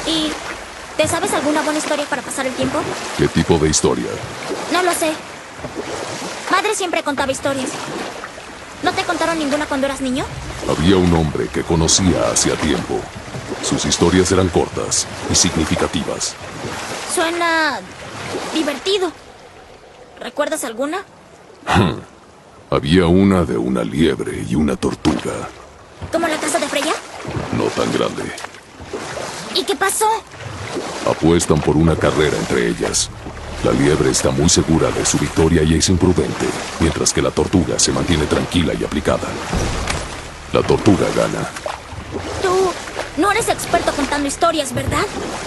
¿Y te sabes alguna buena historia para pasar el tiempo? ¿Qué tipo de historia? No lo sé. Madre siempre contaba historias. ¿No te contaron ninguna cuando eras niño? Había un hombre que conocía hacía tiempo. Sus historias eran cortas y significativas. Suena divertido. ¿Recuerdas alguna? Había una de una liebre y una tortuga. ¿Como la casa de Freya? No tan grande. ¿Y qué pasó? Apuestan por una carrera entre ellas. La liebre está muy segura de su victoria y es imprudente, mientras que la tortuga se mantiene tranquila y aplicada. La tortuga gana. Tú no eres experto contando historias, ¿verdad?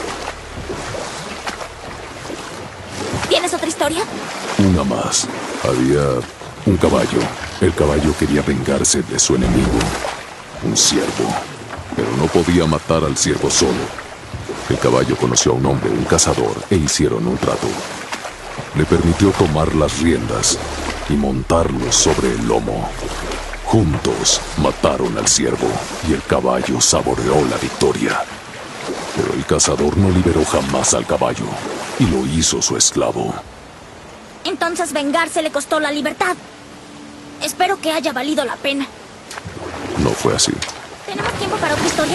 ¿Tienes otra historia? Una más. Había un caballo. El caballo quería vengarse de su enemigo, un ciervo, pero no podía matar al ciervo solo. El caballo conoció a un hombre, un cazador, e hicieron un trato. Le permitió tomar las riendas y montarlo sobre el lomo. Juntos mataron al ciervo y el caballo saboreó la victoria. Pero el cazador no liberó jamás al caballo y lo hizo su esclavo. Entonces vengarse le costó la libertad. Espero que haya valido la pena. No fue así. ¿Tenemos tiempo para otra historia?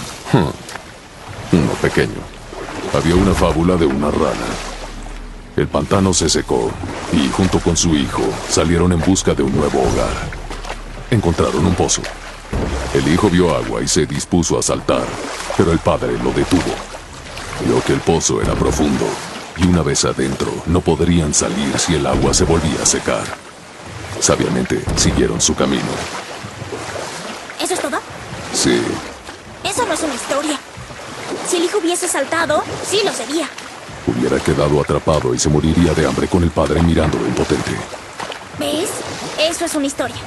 Uno pequeño. Había una fábula de una rana. El pantano se secó y junto con su hijo salieron en busca de un nuevo hogar. Encontraron un pozo. El hijo vio agua y se dispuso a saltar, pero el padre lo detuvo. Vio que el pozo era profundo y una vez adentro no podrían salir si el agua se volvía a secar. Sabiamente siguieron su camino. ¿Eso es todo? Sí. Eso no es una historia. Si el hijo hubiese saltado, sí lo sería. Hubiera quedado atrapado y se moriría de hambre con el padre mirándolo impotente. ¿Ves? Eso es una historia.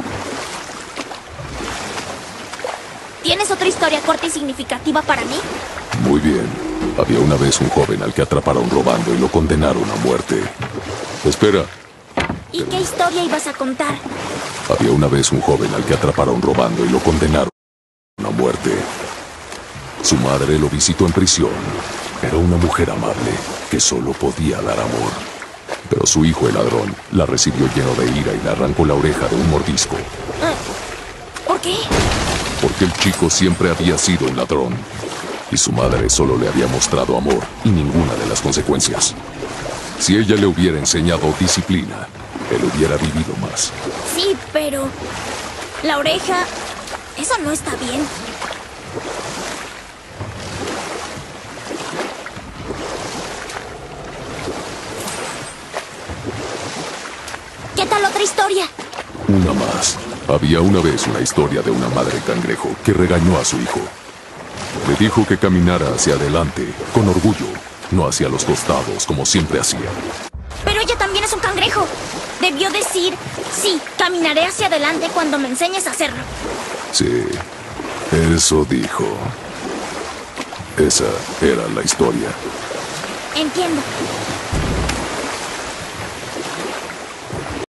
¿Tienes otra historia corta y significativa para mí? Muy bien. Había una vez un joven al que atraparon robando y lo condenaron a muerte. Espera. ¿Y qué historia ibas a contar? Había una vez un joven al que atraparon robando y lo condenaron a muerte. Su madre lo visitó en prisión. Era una mujer amable que solo podía dar amor. Pero su hijo, el ladrón, la recibió lleno de ira y le arrancó la oreja de un mordisco. ¿Por qué? Porque el chico siempre había sido un ladrón. Y su madre solo le había mostrado amor y ninguna de las consecuencias. Si ella le hubiera enseñado disciplina, él hubiera vivido más. Sí, pero... la oreja... eso no está bien. ¿Qué tal otra historia? Una más. Había una vez una historia de una madre cangrejo que regañó a su hijo. Le dijo que caminara hacia adelante, con orgullo, no hacia los costados como siempre hacía. Pero ella también es un cangrejo. Debió decir, sí, caminaré hacia adelante cuando me enseñes a hacerlo. Sí, eso dijo. Esa era la historia. Entiendo.